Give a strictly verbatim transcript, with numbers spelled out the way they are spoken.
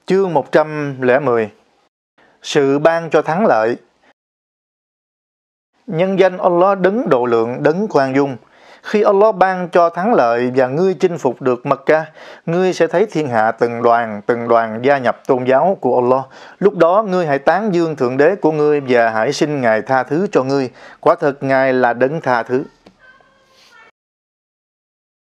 Chương một trăm lẻ mười. Sự ban cho thắng lợi. Nhân danh Allah đấng độ lượng, đấng khoan dung. Khi Allah ban cho thắng lợi và ngươi chinh phục được Mecca, ngươi sẽ thấy thiên hạ từng đoàn, từng đoàn gia nhập tôn giáo của Allah. Lúc đó ngươi hãy tán dương Thượng Đế của ngươi và hãy xin Ngài tha thứ cho ngươi. Quả thật Ngài là đấng tha thứ.